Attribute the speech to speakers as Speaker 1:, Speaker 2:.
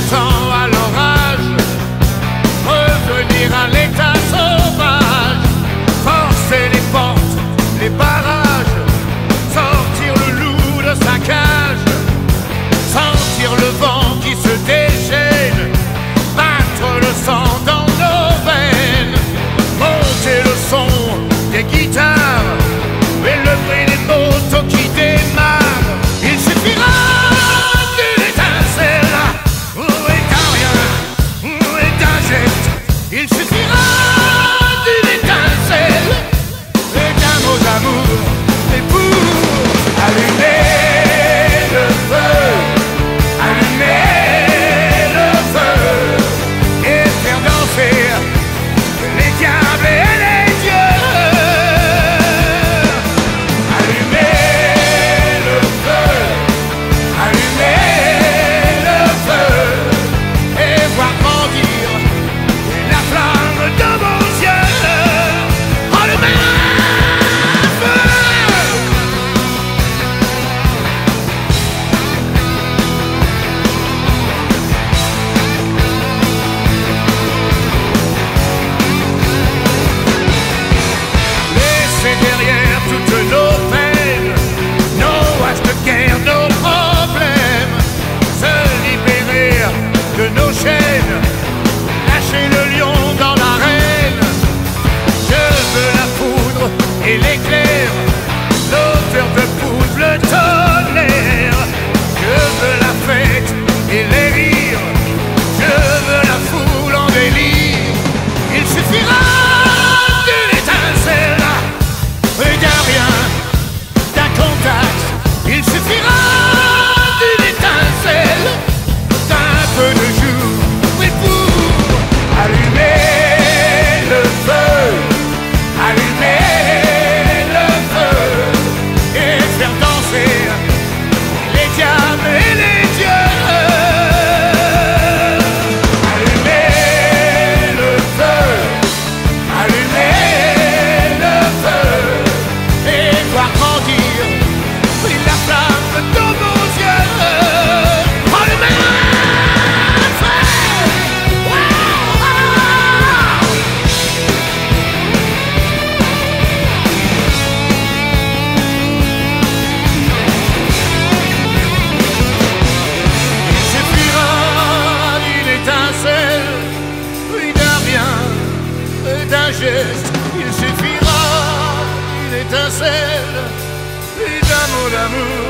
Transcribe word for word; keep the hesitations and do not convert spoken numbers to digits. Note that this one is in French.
Speaker 1: temps à l'orage, revenir à l'état sauvage, forcer les portes, les barrages, sortir le loup de sa cage, sentir le vent qui se déchaîne, battre le sang dans nos veines, monter le son des guitares et le bruit des motos qui démarrent. Il suffira d'une étincelle, et d'un rien, et d'un geste. Il suffira d'une étincelle et d'un mot d'amour, et pour allumer le feu, allumer le feu et faire danser les diables et les dieux. Allumer le feu, allumer le feu et voir grandir la flamme de vos yeux. Allumer le feu. Laissez derrière toutes nos peines, nos haches de guerre, nos problèmes, se libérer de nos chaînes, lâcher le lion dans l'arène. Je veux la poudre et l'éclair, l'odeur de poudre, le tonnerre. Je veux la fête et les rires, je veux la foule en délire. Il suffira d'une étincelle et d'un rien, d'un contact. Il suffira d'une étincelle, d'un peu de jour, oui, pour allumer le feu, allumer le feu et faire danser les diables et les dieux. Allumer le feu, allumer le feu et voir grandir la flamme de vos yeux. Allumer le feu. Wow, wow. Il suffira d'une étincelle, oui, d'un rien, d'un geste. Il suffira d'une étincelle et d'un mot d'amour.